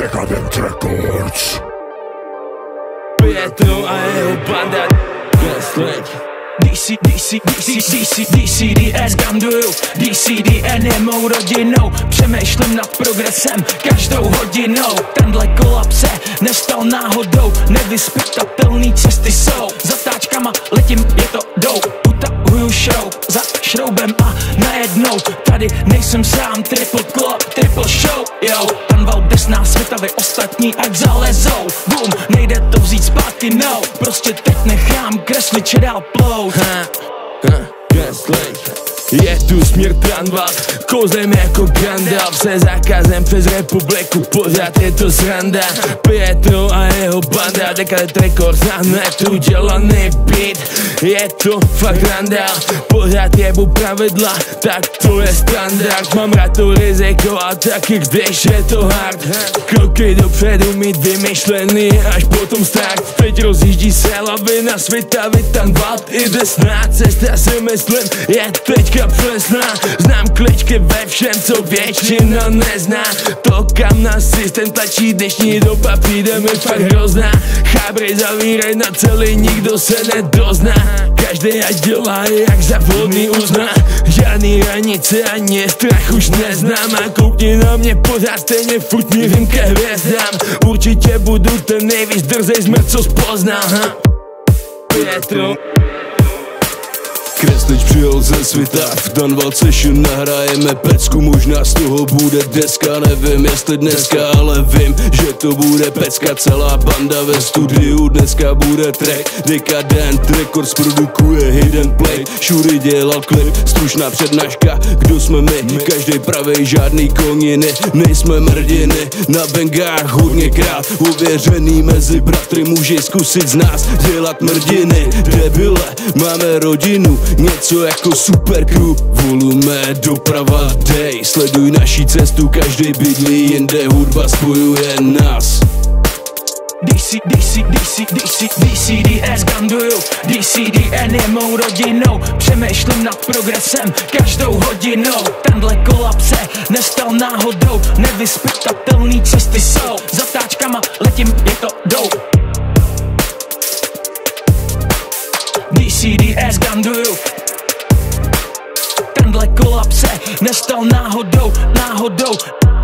Decadent Records. Pietro a jeho banda Kreslič. DCDS ganduju, DCDN je mou rodinou. Přemýšlím nad progresem každou hodinou. Tenhle kolaps se nestal náhodou, nevyzpytatelný cesty jsou. Zatáčkama letím, je to jdou. Utahuju show za šroubem a najednou tady nejsem sám. Triple club, triple show, yo. Ten val desná světavy, ostatní ať zalezou. Boom, nejde to vzít zpátky, no. Prostě teď nechám Kresliče dál plout. Kreslič. Je tu směr tramvaj, kouzlem jako Gandalf, se zákazem přes republiku, pořád je to sranda. Pietro a jeho banda, Decadent Records na netu dělaný beat. Je to fakt randa, pořád jebu pravidla, tak to je standard. Mám rád to riziko a taky když je to hard. Kroky dopředu mít vymyšlený, až potom start. Teď rozjíždí se lavina světa, vytanvat jde snad. Cesta si myslím je teďka přesná. Znám kličky ve všem, co většina nezná. To kam nás systém tlačí, dnešní doba přijde mi fakt hrozná. Chábry zavírej na celý, nikdo se nedozná. Každý ať dělá jak za vhodný uzná. Žádný hranice ani strach už neznám. A koukni na mě pořád stejně, furt mířím ke hvězdám. Určitě budu ten nejvíc drzej zmrt, co spoznal. Pietro. Kreslič přijel ze světa, v Danval session nahrajeme pecku, možná z toho bude deska, nevím jestli dneska, ale vím, že to bude pecka, celá banda ve studiu, dneska bude track, Decadent Records produkuje hidden play, Shury dělal klip, stručná přednáška, kdo jsme my, každej pravej, žádný koniny, nejsme mrdiny, na bengách hodněkrát, uvěřený mezi bratry, může zkusit z nás dělat mrdiny, debile, máme rodinu, něco jako super crew, volume doprava dej, sleduj naší cestu, každý bydlí jinde, hudba spojuje nás. DCDS ganduju, DCDN je mou rodinou. Přemýšlím nad progresem každou hodinou. Tenhle kolaps se nestal náhodou, nevyzpytatelný cesty jsou. Zatáčkama letím, je to jdou. DCDS ganduju. Tenhle kolaps se nestal náhodou.